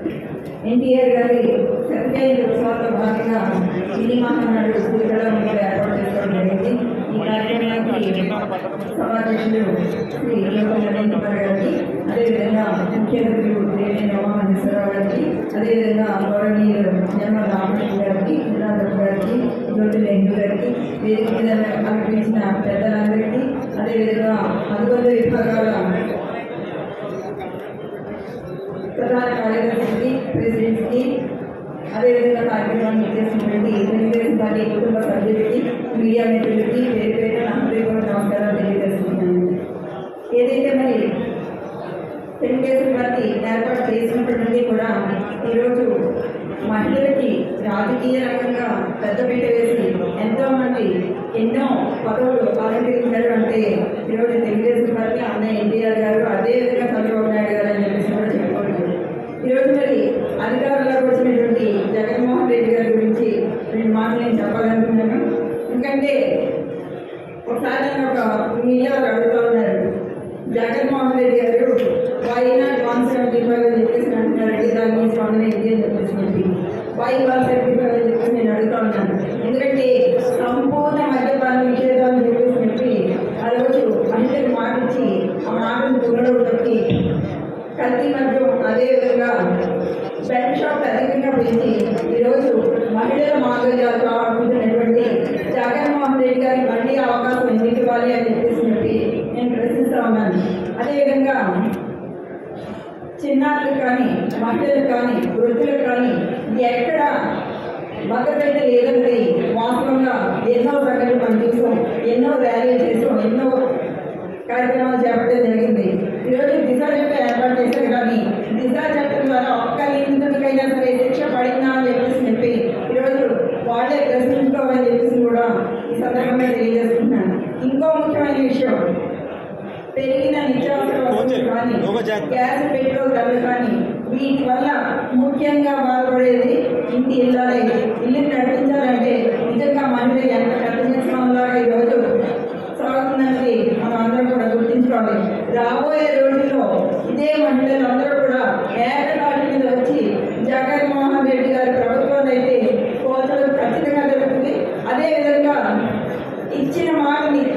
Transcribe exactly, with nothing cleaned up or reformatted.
ఎన్టీఆర్ గారి సత్యజయంతి ఉత్సవాల్లో భాగంగా సినీ మహానాడు శ్రీకాళహస్తిలో ఏర్పాటు చేసుకోవడం జరిగింది. ఈ కార్యక్రమానికి సభాధ్యక్షులు శ్రీ నరేంద్ర గారికి, అదేవిధంగా ముఖ్య అతిథులు దేవేంద్ర మోహనేశ్వరరావు గారికి, అదేవిధంగా గౌరవనీయులు జన్మ రామకృష్ణ గారికి, జిల్లాధర్ గారికి, జ్యోతి నెహ్రూ గారికి, వేదిక మీద అలంకరించిన పెద్దలందరికీ, అదేవిధంగా అనుబంధ విభాగాల ప్రధాన కార్యదర్శికి, ప్రెసిడెంట్కి, అదేవిధంగా కార్యక్రమాన్ని చేసినటువంటి తెలుగుదేశం పార్టీ కుటుంబ సభ్యులకి, మీడియా మిత్రులకి పేరు పేరు నా హృదయపూర్వక నమస్కారాలు తెలియజేస్తున్నాను. ఏదైతే మరి తెలుగుదేశం పార్టీ ఏర్పాటు చేసినప్పటి నుండి కూడా ఈరోజు మహిళలకి రాజకీయ రంగంగా పెద్దపీట వేసి ఎంతో మంది ఎన్నో పదవులు అలంకరించారు. అంటే ఈరోజు తెలుగుదేశం పార్టీ అన్న ఎన్టీఆర్ గారు, అదేవిధంగా చంద్రబాబు నాయుడు గారు అని చెప్పేసి కూడా చెప్పుకోవచ్చు. ఈరోజు మరి అధికారంలోకి వచ్చినటువంటి జగన్మోహన్ రెడ్డి గారి గురించి రెండు మాటలు నేను చెప్పాలనుకున్నాను. ఎందుకంటే ఒకసారి నన్ను ఒక మీడియా వారు అడుగుతూ ఉన్నారు, జగన్మోహన్ రెడ్డి గారు వైనా వన్ సెవెంటీ ఫైవ్ అని చెప్పేసి అంటున్నారండి, దాన్ని స్పందన ఏంటి అని చెప్పేసి వై వన్ సెవెంటీ ఫైవ్ అని చెప్పేసి నేను అడుగుతా ఉన్నాను. ఎందుకంటే సంపూర్ణ మద్యపాన నిషేధం అని చెప్పేసి చెప్పి ఆ రోజు మహిళలకు మాటిచ్చి ఆ మాటను తుగడం తప్పి కల్తీ మద్యం, అదేవిధంగా బెడ్ షాప్ అధికంగా పెంచి ఈరోజు మహిళల మాంగళ్యాలు ఆడుకుంటున్నటువంటి జగన్మోహన్ రెడ్డి గారికి మళ్ళీ అవకాశం ఎందుకు ఇవ్వాలి అని చెప్పేసి చెప్పి నేను ప్రశ్నిస్తా ఉన్నాను. అదేవిధంగా చిన్నారులకు కానీ, మహిళలకు కానీ, వృద్ధులకు కానీ ఎక్కడ భద్రత లేదంటే వాస్తవంగా ఎన్నో సంఘటనలు మనం చూసాం, ఎన్నో ర్యాలీలు చేసాం, ఎన్నో కార్యక్రమాలు చేపట్టడం జరిగింది. ఈరోజు దిశా చట్టం ఏర్పాటు చేశారు, కానీ దిశా చట్టం ద్వారా ఒక్క నిందితుడికైనా సరే శిక్ష పడిందా అని చెప్పేసి చెప్పి ఈరోజు వాళ్ళే ప్రశ్నించుకోవాలని చెప్పేసి కూడా ఈ సందర్భంగా తెలియజేస్తున్నాను. ఇంకో ముఖ్యమైన విషయం, పెరిగిన నిత్యావసర వస్తువులు కానీ, గ్యాస్ పెట్రోల్ ధరలు కానీ, వీటి వల్ల ముఖ్యంగా బాధపడేది ఇంటి ఇళ్ళ ఇల్లు నడిపించాలంటే నిజంగా మహిళ ఎంత కఠినలాగా ఈరోజు సాగుతుందని మనం అందరం కూడా గుర్తించుకోవాలి. రాబోయే రోజుల్లో ఇదే మహిళలందరూ కూడా ఏకతాటి మీద వచ్చి జగన్మోహన్ రెడ్డి గారి ప్రభుత్వం అయితే పోల్చడం ఖచ్చితంగా జరుగుతుంది. అదేవిధంగా ఇచ్చిన మాట